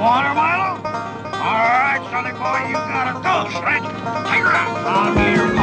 water, Milo? All right, Sonny boy, you gotta go, Shred. Take her out. I'll be your